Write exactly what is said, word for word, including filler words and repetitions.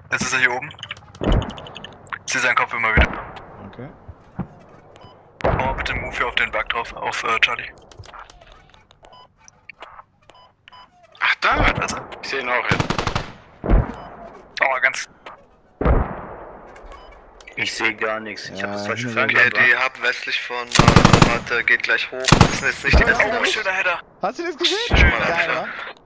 Jetzt ist er hier oben. Ich sehe seinen Kopf immer wieder. Okay. Mach mal bitte einen Move hier auf den Bug drauf, auf äh, Charlie. Ach, da, also. Ich sehe ihn auch jetzt. Oh, ganz. Ich sehe gar nichts. Ich Ja, habe das falsche hinter Fernseher. mir. Die Hub westlich von äh, Warte geht gleich hoch. Das sind jetzt nicht die Oh, schöner Header. Hast du das gesehen? Schöner Geil, Header. wa?